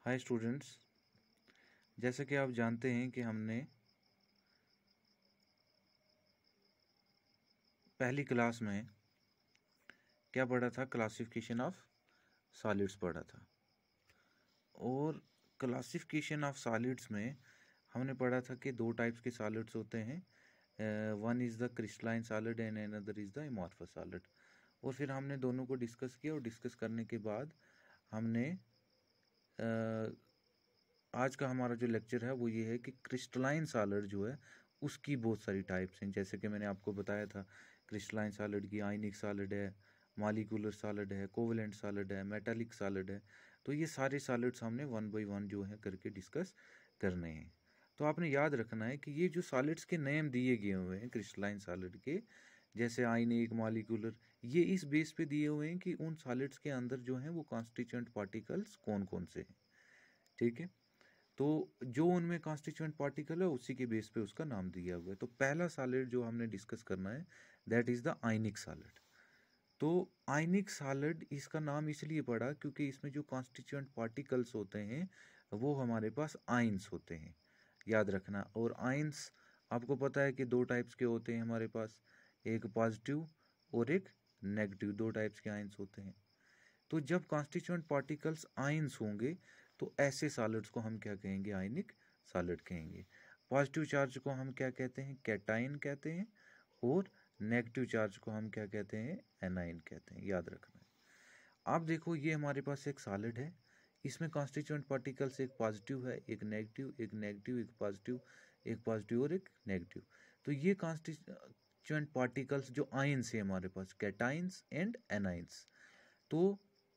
Hi students, जैसे कि आप जानते हैं कि हमने पहली क्लास में क्या पढ़ा था, क्लासिफिकेशन ऑफ सॉलिड्स पढ़ा था। और क्लासिफिकेशन ऑफ सॉलिड्स में हमने पढ़ा था कि दो टाइप्स के सॉलिड्स होते हैं, one is the crystalline solid and another is the amorphous solid. और फिर हमने दोनों को डिस्कस किया और डिस्कस करने के बाद हमने आज का हमारा जो लेक्चर है वो ये है कि क्रिस्टलाइन सॉलिड जो है उसकी बहुत सारी टाइप्स हैं। जैसे कि मैंने आपको बताया था, क्रिस्टलाइन सॉलिड की आयनिक सॉलिड है, मॉलिक्यूलर सॉलिड है, कोवेलेंट सॉलिड है, मेटालिक सॉलिड है। तो ये सारे सॉलिड्स हमने वन बाय वन जो है करके डिस्कस करने हैं। तो आपने याद रखना है कि ये जो सॉलिड्स के नेम दिए गए हुए हैं क्रिस्टलाइन सॉलिड के, जैसे आयनिक, मॉलिक्यूलर, ये इस बेस पे दिए हुए हैं कि उन सॉलिड्स के अंदर जो हैं वो कॉन्स्टिट्यूएंट पार्टिकल्स कौन कौन से हैं। ठीक है, तो जो उनमें कॉन्स्टिट्यूएंट पार्टिकल है उसी के बेस पे उसका नाम दिया हुआ है। तो पहला सॉलिड जो हमने डिस्कस करना है that is the ionic solid. तो आयनिक सॉलिड इसका नाम इसलिए पड़ा क्योंकि इसमें जो कॉन्स्टिट्यूएंट पार्टिकल्स होते हैं वो हमारे पास आयंस होते हैं, याद रखना। और आयंस आपको पता है कि दो टाइप्स के होते हैं हमारे पास, एक पॉजिटिव और एक नेगेटिव, दो टाइप्स के आयंस होते हैं। तो जब कॉन्स्टिट्यूएंट पार्टिकल्स आयंस होंगे तो ऐसे सॉलिड्स को हम क्या कहेंगे, आयनिक सॉलिड कहेंगे। पॉजिटिव चार्ज को हम क्या कहते हैं, कैटाइन कहते हैं, और नेगेटिव चार्ज को हम क्या कहते हैं, एनाइन कहते हैं, याद रखना है। आप देखो ये हमारे पास एक सॉलिड है, इसमें कॉन्स्टिट्यूएंट पार्टिकल्स एक पॉजिटिव है, एक नेगेटिव, एक नेगेटिव, एक पॉजिटिव, एक पॉजिटिव और एक नेगेटिव। तो ये कॉन्स्टिट्यूएंट पार्टिकल्स जो आयंस है हमारे पास, कैटाइंस एंड एनाइंस। तो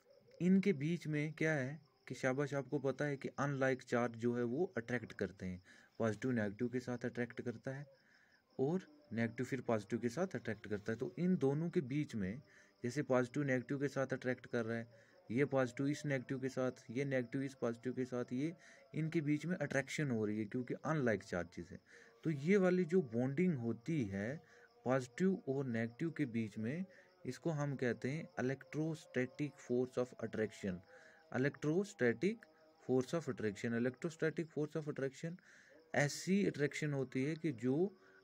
इनके बीच में क्या है कि शाबाश आपको पता है कि अनलाइक चार्ज जो है वो अट्रैक्ट करते हैं, पॉजिटिव नेगेटिव के साथ अट्रैक्ट करता है और नेगेटिव फिर पॉजिटिव के साथ अट्रैक्ट करता है। तो इन दोनों के बीच में जैसे पॉजिटिव नेगेटिव के साथ अट्रैक्ट कर रहा है, ये पॉजिटिव इस नेगेटिव के साथ, ये नेगेटिव इस पॉजिटिव के साथ, ये इनके बीच में अट्रैक्शन हो रही है क्योंकि अनलाइक चार्जेस है। तो ये वाली जो बॉन्डिंग होती है पॉजिटिव और नेगेटिव के बीच में, इसको हम कहते हैं electrostatic force of attraction. Electrostatic force of attraction, electrostatic force of attraction ऐसी अट्रैक्शन होती है कि जो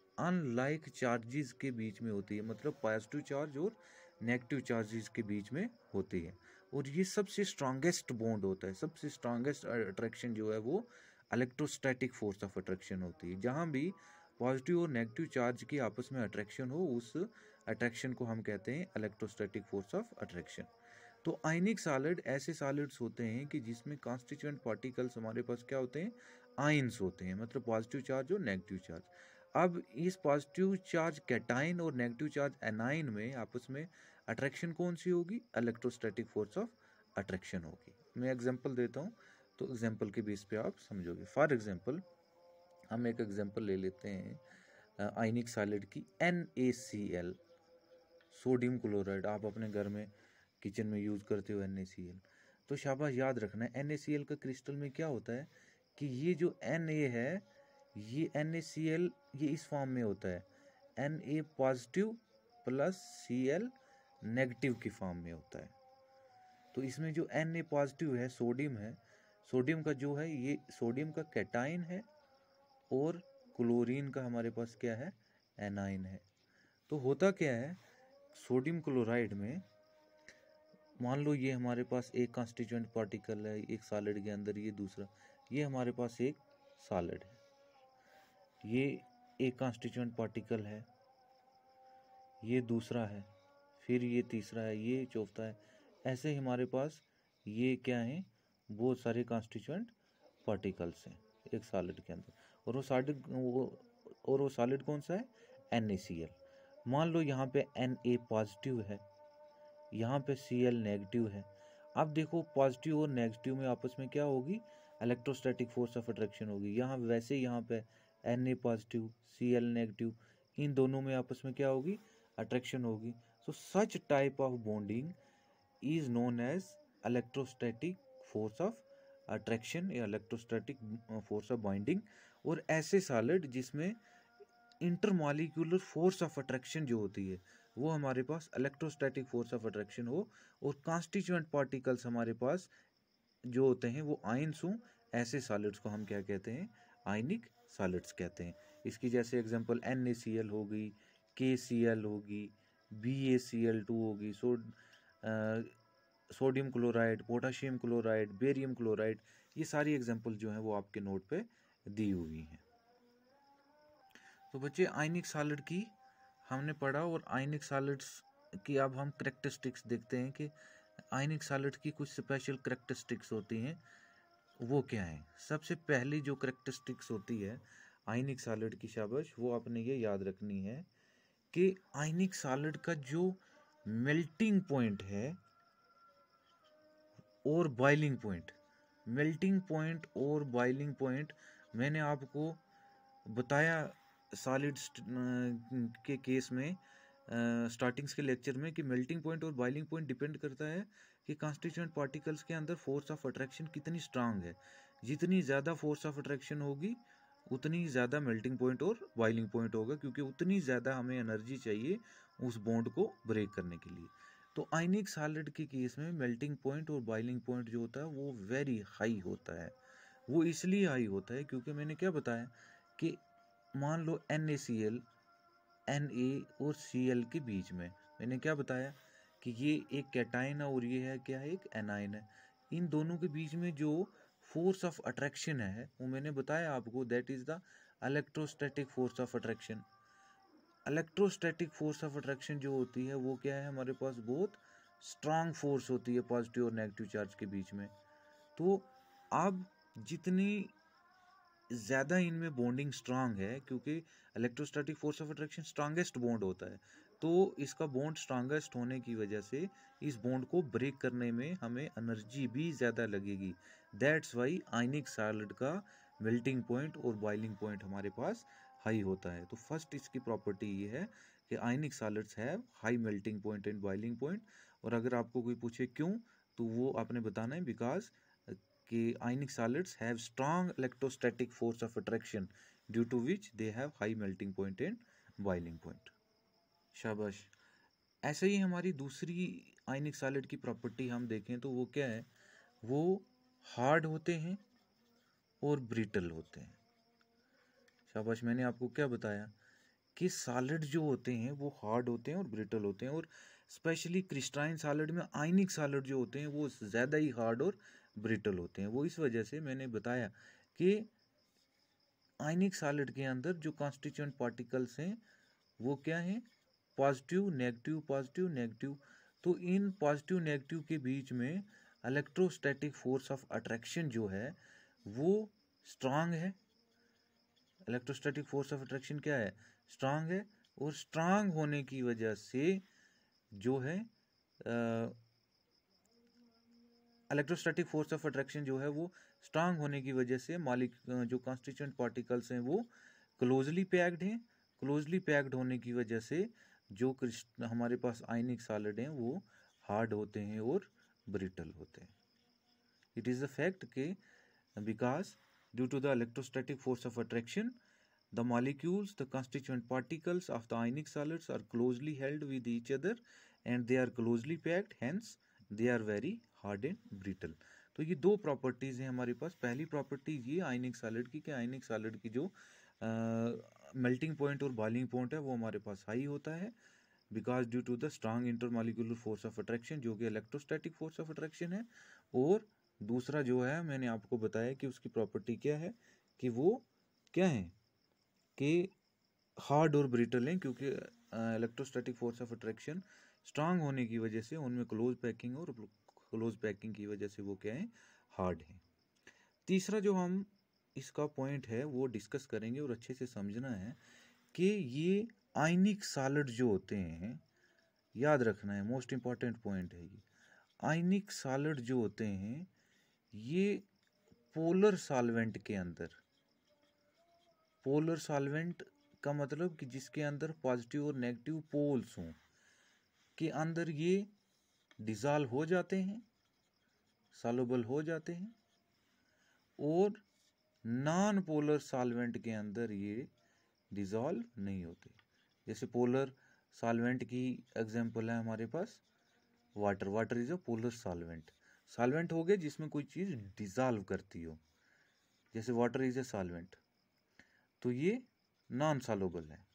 अनलाइक चार्जेस के बीच में होती है, मतलब पॉजिटिव चार्ज और नेगेटिव चार्जेस के बीच में होती है। और ये सबसे स्ट्रांगेस्ट बॉन्ड होता है, सबसे स्ट्रांगेस्ट अट्रैक्शन जो है वो इलेक्ट्रोस्टैटिक फोर्स ऑफ अट्रैक्शन होती है। जहाँ भी पॉजिटिव और नेगेटिव चार्ज की आपस में अट्रैक्शन हो, उस अट्रैक्शन को हम कहते हैं इलेक्ट्रोस्टैटिक फोर्स ऑफ अट्रैक्शन। तो आयनिक सॉलिड ऐसे सॉलिड्स होते हैं कि जिसमें कॉन्स्टिट्यूएंट पार्टिकल्स हमारे पास क्या होते हैं, आयंस होते हैं, मतलब पॉजिटिव चार्ज और नेगेटिव चार्ज। अब इस पॉजिटिव चार्ज कैटाइन और नेगेटिव चार्ज एनाइन में आपस में अट्रैक्शन कौन सी होगी, इलेक्ट्रोस्टैटिक फोर्स ऑफ अट्रैक्शन होगी। मैं एग्जांपल देता हूँ तो एग्जांपल के बेस पे आप समझोगे। फॉर एग्जांपल हम एक एग्जांपल ले लेते हैं आयनिक सॉलिड की, NaCl, सोडियम क्लोराइड। आप अपने घर में किचन में यूज़ करते हो NaCl। तो शाबाश याद रखना है NaCl का क्रिस्टल में क्या होता है कि ये जो Na है, ये NaCl ये इस फॉर्म में होता है, Na positive plus Cl negative की फॉर्म में होता है। तो इसमें जो Na पॉजिटिव है, सोडियम है, सोडियम का जो है ये सोडियम का कैटाइन है, और क्लोरीन का हमारे पास क्या है, एनाइन है। तो होता क्या है, सोडियम क्लोराइड में मान लो ये हमारे पास एक कॉन्स्टिट्यूएंट पार्टिकल है एक सॉलिड के अंदर, ये दूसरा, ये हमारे पास एक सॉलिड है, ये एक कॉन्स्टिट्यूएंट पार्टिकल है, ये दूसरा है, फिर ये तीसरा है, ये चौथा है। ऐसे ही हमारे पास ये क्या है, बहुत सारे कॉन्स्टिट्यूएंट पार्टिकल्स हैं एक सॉलिड के अंदर। और वो सॉलिड कौन सा है, NaCl। मान लो यहाँ पे Na पॉजिटिव है, यहाँ पे Cl नेगेटिव है। अब देखो पॉजिटिव और नेगेटिव में आपस में क्या होगी, इलेक्ट्रोस्टैटिक फोर्स ऑफ अट्रैक्शन होगी। यहाँ वैसे यहाँ पे Na पॉजिटिव Cl नेगेटिव, इन दोनों में आपस में क्या होगी, अट्रैक्शन होगी। So such type of bonding is known as electrostatic force of attraction या इलेक्ट्रोस्टैटिक फोर्स ऑफ बाइंडिंग। और ऐसे सॉलिड जिसमें इंटरमॉलिक्यूलर फोर्स ऑफ अट्रैक्शन जो होती है वो हमारे पास इलेक्ट्रोस्टैटिक फोर्स ऑफ अट्रैक्शन हो, और कॉन्स्टिट्यूएंट पार्टिकल्स हमारे पास जो होते हैं वो आयन्स हों, ऐसे सॉलिड्स को हम क्या कहते हैं, आयनिक सॉलिड्स कहते हैं। इसकी जैसे एग्जांपल NaCl होगी, KCl होगी, BaCl2 होगी, sodium chloride, potassium chloride, barium chloride, ये सारी एग्जांपल जो हैं वो आपके नोट पे दी हुई हैं। तो बच्चे आयनिक सॉलिड की हमने पढ़ा, और आयनिक सॉलिड्स की अब हम करेक्टरिस्टिक्स देखते हैं कि आयनिक सॉलिड की कुछ स्पेशल करेक्टरिस्टिक्स होती हैं, वो क्या है। सबसे पहली जो करेक्टरिस्टिक्स होती है आयनिक सॉलिड की, शाबाश, वो आपने ये याद रखनी है कि आयनिक सॉलिड का जो मेल्टिंग पॉइंट है और बॉइलिंग पॉइंट, मेल्टिंग पॉइंट और बॉइलिंग पॉइंट मैंने आपको बताया सॉलिड्स के केस में स्टार्टिंग्स के लेक्चर में कि मेल्टिंग पॉइंट और बॉइलिंग पॉइंट डिपेंड करता है कि कॉन्स्टिट्यूएंट पार्टिकल्स के अंदर फोर्स ऑफ अट्रैक्शन कितनी स्ट्रांग है। जितनी ज़्यादा फोर्स ऑफ अट्रैक्शन होगी उतनी ज़्यादा मेल्टिंग पॉइंट और बॉइलिंग पॉइंट होगा, क्योंकि उतनी ज़्यादा हमें एनर्जी चाहिए उस बॉन्ड को ब्रेक करने के लिए। तो आयनिक सॉलिड के केस में मेल्टिंग पॉइंट और बॉइलिंग पॉइंट जो होता है वो वेरी हाई होता है। वो इसलिए हाई होता है क्योंकि मैंने क्या बताया कि मान लो NaCl, Na और Cl के बीच में मैंने क्या बताया कि ये एक कैटायन है और ये है क्या है, एक एनायन है। इन दोनों के बीच में जो फोर्स ऑफ अट्रैक्शन है वो मैंने बताया आपको, that is the electrostatic force of attraction. Electrostatic force of attraction जो होती है वो क्या है, हमारे पास बहुत स्ट्रांग फोर्स होती है पॉजिटिव और नेगेटिव चार्ज के बीच में। तो अब जितनी ज़्यादा इनमें बॉन्डिंग स्ट्रांग है, क्योंकि electrostatic force of attraction strongest bond होता है, तो इसका बॉन्ड स्ट्रांगेस्ट होने की वजह से इस बॉन्ड को ब्रेक करने में हमें एनर्जी भी ज़्यादा लगेगी। दैट्स वाई आयनिक सॉलिड का मेल्टिंग पॉइंट और बॉइलिंग पॉइंट हमारे पास हाई होता है। तो फर्स्ट इसकी प्रॉपर्टी ये है कि ionic solids have high melting point and boiling point. और अगर आपको कोई पूछे क्यों, तो वो आपने बताना है बिकॉज कि ionic solids have strong electrostatic force of attraction due to which they have high melting point and boiling point. शाबाश। ऐसे ही हमारी दूसरी आयनिक सॉलिड की प्रॉपर्टी हम देखें तो वो क्या है, वो हार्ड होते हैं और ब्रिटल होते हैं। शाबाश। मैंने आपको क्या बताया कि सॉलिड जो होते हैं वो हार्ड होते हैं और ब्रिटल होते हैं, और स्पेशली क्रिस्टलाइन सॉलिड में आयनिक सॉलिड जो होते हैं वो ज़्यादा ही हार्ड और ब्रिटल होते हैं। वो इस वजह से मैंने बताया कि आयनिक सॉलिड के अंदर जो कॉन्स्टिट्यूएंट पार्टिकल्स हैं वो क्या हैं, पॉजिटिव नेगेटिव, पॉजिटिव नेगेटिव। तो इन पॉजिटिव नेगेटिव के बीच में इलेक्ट्रोस्टैटिक फोर्स ऑफ अट्रैक्शन जो है वो स्ट्रांग है। इलेक्ट्रोस्टैटिक फोर्स ऑफ अट्रैक्शन क्या है, स्ट्रांग है। और स्ट्रांग होने की वजह से जो है इलेक्ट्रोस्टैटिक फोर्स ऑफ अट्रैक्शन जो है वो स्ट्रांग होने की वजह से जो कॉन्स्टिट्यूएंट पार्टिकल्स हैं वो क्लोजली पैक्ड हैं। क्लोजली पैक्ड होने की वजह से जो हमारे पास आयनिक सॉलिड हैं वो हार्ड होते हैं और ब्रिटल होते हैं। इट इज़ द फैक्ट के because due to the electrostatic force of attraction the molecules, the constituent particles of the ionic solids are closely held with each other and they are closely packed, hence they are very hard and brittle. तो ये दो properties हैं हमारे पास। पहली property ये आयनिक solid की कि आयनिक solid की जो मेल्टिंग पॉइंट और बॉइलिंग पॉइंट है वो हमारे पास हाई होता है because due to the strong intermolecular force of attraction जो कि इलेक्ट्रोस्टैटिक फोर्स ऑफ अट्रैक्शन है। और दूसरा जो है मैंने आपको बताया कि उसकी प्रॉपर्टी क्या है कि वो क्या है कि हार्ड और ब्रिटल हैं, क्योंकि electrostatic force of attraction strong होने की वजह से उनमें क्लोज पैकिंग और क्लोज पैकिंग की वजह से वो क्या है, हार्ड है। तीसरा जो हम इसका पॉइंट है वो डिस्कस करेंगे और अच्छे से समझना है कि ये आयनिक सॉलिड जो होते हैं, याद रखना है, मोस्ट इंपॉर्टेंट पॉइंट है ये, आयनिक सॉलिड जो होते हैं ये पोलर सॉल्वेंट के अंदर, पोलर सॉल्वेंट का मतलब कि जिसके अंदर पॉजिटिव और नेगेटिव पोल्स हों के अंदर ये डिज़ोल्व हो जाते हैं, सॉल्युबल हो जाते हैं। और नॉन पोलर सॉल्वेंट के अंदर ये डिज़ोल्व नहीं होते। जैसे पोलर सॉल्वेंट की एग्जांपल है हमारे पास water. Water is a polar solvent. Solvent हो गए जिसमें कोई चीज़ डिजॉल्व करती हो, जैसे वाटर इज ए सॉल्वेंट, तो ये नॉन सॉल्युबल है।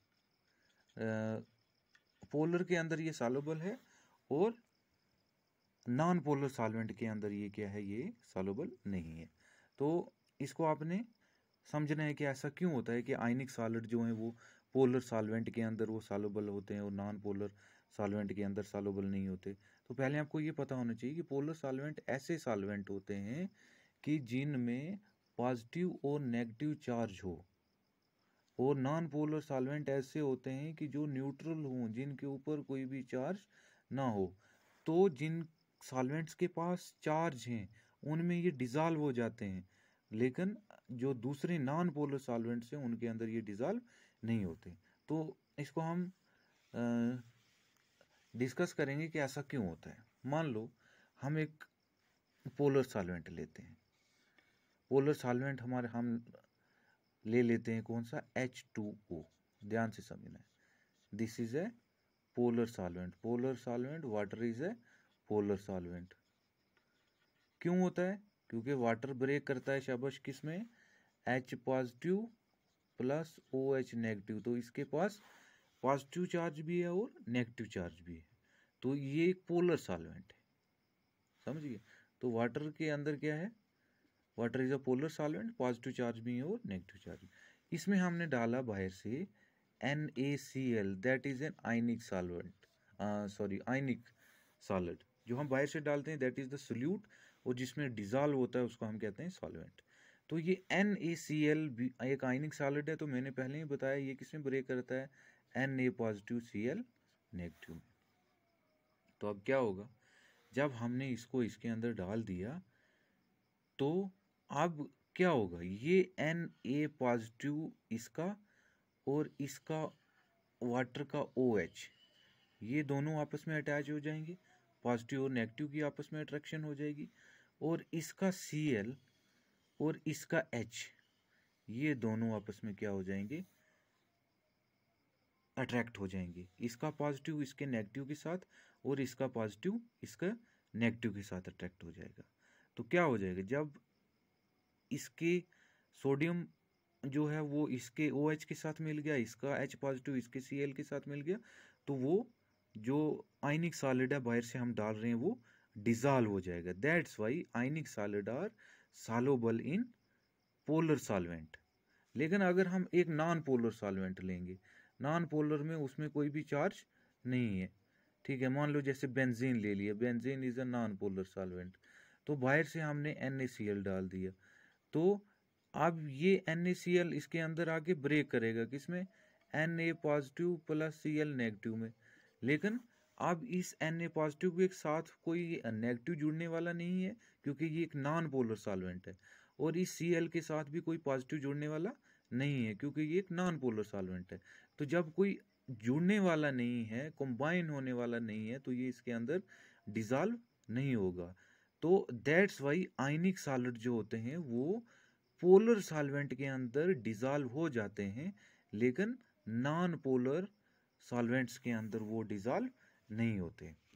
पोलर के अंदर ये सॉल्युबल है और नॉन पोलर सॉल्वेंट के अंदर ये क्या है, ये सॉल्युबल नहीं है। तो इसको आपने समझना है कि ऐसा क्यों होता है कि आयनिक सॉलिड जो है वो पोलर सॉल्वेंट के अंदर वो सॉल्युबल होते हैं और नॉन पोलर सॉल्वेंट के अंदर सॉल्युबल नहीं होते। तो पहले आपको ये पता होना चाहिए कि पोलर सॉल्वेंट ऐसे सॉल्वेंट होते हैं कि जिनमें पॉजिटिव और नेगेटिव चार्ज हो, और नॉन पोलर सॉल्वेंट ऐसे होते हैं कि जो न्यूट्रल हों, जिनके ऊपर कोई भी चार्ज ना हो। तो जिन सॉल्वेंट्स के पास चार्ज हैं उनमें ये डिजॉल्व हो जाते हैं, लेकिन जो दूसरे नॉन पोलर सॉल्वेंट्स हैं उनके अंदर ये डिजॉल्व नहीं होते। तो इसको हम डिस्कस करेंगे कि ऐसा क्यों होता है। मान लो हम एक पोलर सॉल्वेंट लेते हैं, पोलर सॉल्वेंट हमारे हम ले लेते हैं कौन सा, H2O। ध्यान से समझना है, this is a polar solvent, polar solvent, water is a polar solvent. क्यों होता है, क्योंकि वाटर ब्रेक करता है शाबाश किस में, H positive plus OH negative, तो इसके पास पॉजिटिव चार्ज भी है और नेगेटिव चार्ज भी है, तो ये एक पोलर सॉल्वेंट है, समझिए। तो वाटर के अंदर क्या है, water is a polar solvent, positive charge भी है और नेगेटिव चार्ज। इसमें हमने डाला बाहर से NaCl, that is an ionic solvent, sorry ionic solid. जो हम बाहर से डालते हैं दैट इज द सोल्यूट, और जिसमें डिजॉल्व होता है उसको हम कहते हैं सॉल्वेंट। तो ये NaCl भी एक आयनिक सॉलिड है, तो मैंने पहले ही बताया ये किसमें ब्रेक करता है, Na पॉजिटिव Cl नेगेटिव में। तो अब क्या होगा, जब हमने इसको इसके अंदर डाल दिया तो अब क्या होगा, ये Na पॉजिटिव इसका और इसका वाटर का OH, ये दोनों आपस में अटैच हो जाएंगे, पॉजिटिव और नेगेटिव की आपस में अट्रैक्शन हो जाएगी, और इसका Cl और इसका H, ये दोनों आपस में क्या हो जाएंगे, अट्रैक्ट हो जाएंगे, इसका पॉजिटिव इसके नेगेटिव के साथ और इसका पॉजिटिव इसका नेगेटिव के साथ अट्रैक्ट हो जाएगा। तो क्या हो जाएगा, जब इसके सोडियम जो है वो इसके OH के साथ मिल गया, इसका H पॉजिटिव इसके Cl के साथ मिल गया, तो वो जो आयनिक सॉलिड है बाहर से हम डाल रहे हैं वो डिजॉल्व हो जाएगा। That's why ionic solid are soluble in polar solvent. लेकिन अगर हम एक नॉन पोलर सॉल्वेंट लेंगे, नॉन पोलर में उसमें कोई भी चार्ज नहीं है, ठीक है, मान लो जैसे बेंजीन ले लिया, benzene is a non polar solvent, तो बाहर से हमने NaCl डाल दिया, तो अब ये NaCl इसके अंदर आके ब्रेक करेगा किसमें, Na positive plus Cl negative में। लेकिन अब इस Na पॉजिटिव के साथ कोई नेगेटिव जुड़ने वाला नहीं है, क्योंकि ये एक नॉन पोलर सॉल्वेंट है, और इस Cl के साथ भी कोई पॉजिटिव जुड़ने वाला नहीं है, क्योंकि ये एक नॉन पोलर सॉल्वेंट है। तो जब कोई जुड़ने वाला नहीं है, कंबाइन होने वाला नहीं है, तो ये इसके अंदर डिजॉल्व नहीं होगा। तो दैट्स वाई आयनिक सॉलिड जो होते हैं वो पोलर सॉल्वेंट के अंदर डिजॉल्व हो जाते हैं, लेकिन नॉन पोलर सॉल्वेंट्स के अंदर वो डिजॉल्व नहीं होते।